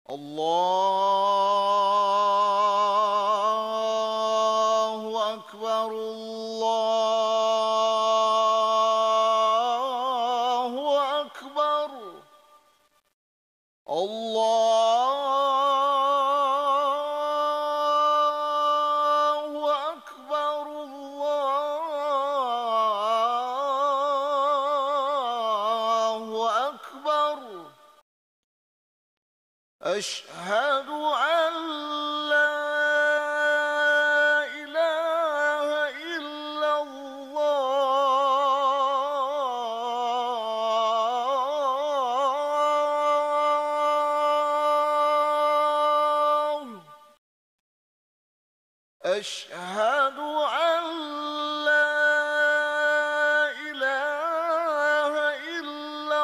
الله أكبر الله أكبر الله أكبر الله أكبر أشهد أن لا إله إلا الله أشهد أن لا إله إلا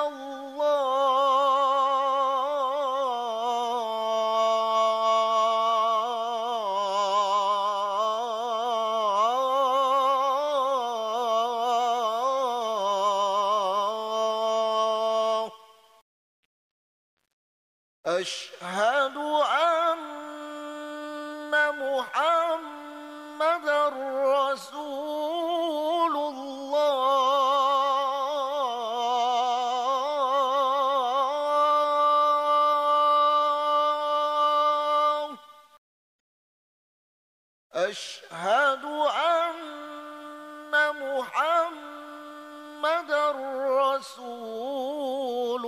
الله أشهد أن محمدا رسول الله أشهد أن محمدا رسول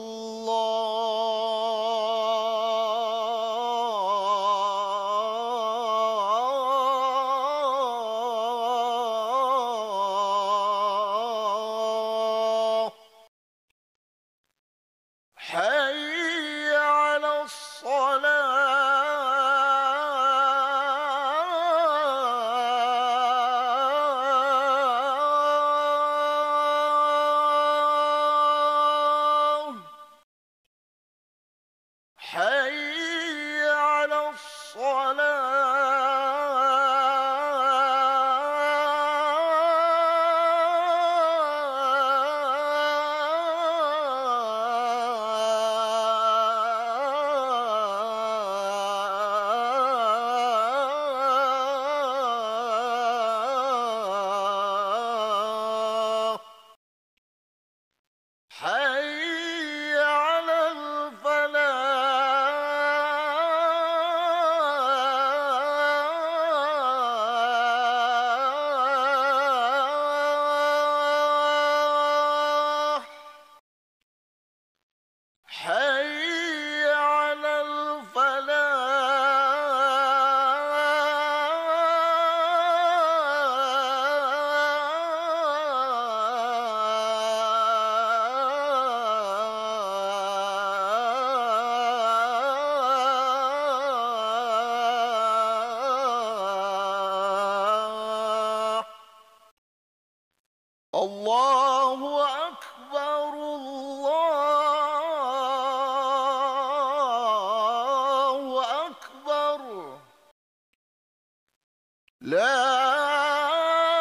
الله حي على الصلاة حي على الصلاة حي على الفلاح حي على الفلاح الله أكبر الله أكبر لا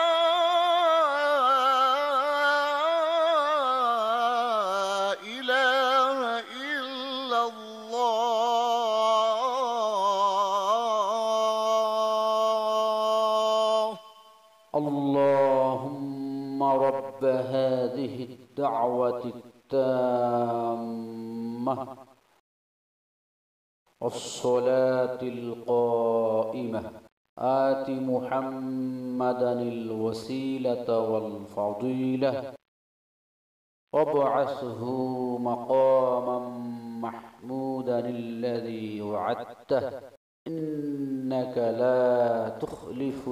إله إلا الله اللهم رب هذه الدعوة التامة والصلاة القائمة آت محمدا الوسيلة والفضيلة وابعثه مقاما محمودا الذي وعدته إنك لا تخلف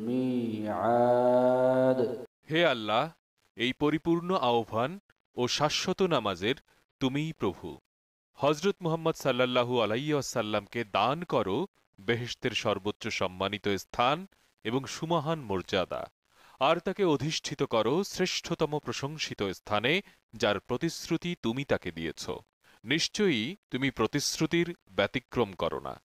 الميعاد হে আল্লাহ, এই পরিপূর্ণ আহ্বান ও শাশ্বত নামাজের তুমিই প্রভু। হজরত মুহাম্মদ সাল্লাল্লাহু আলাইহি ওয়াসাল্লামকে দান করো বেহেশতের সর্বোচ্চ সম্মানিত স্থান এবং সুমহান মর্যাদা, আর তাকে অধিষ্ঠিত করো শ্রেষ্ঠতম প্রশংসিত স্থানে, যার প্রতিশ্রুতি তুমি তাকে দিয়েছ। নিশ্চয়ই তুমি প্রতিশ্রুতির ব্যতিক্রম করো না।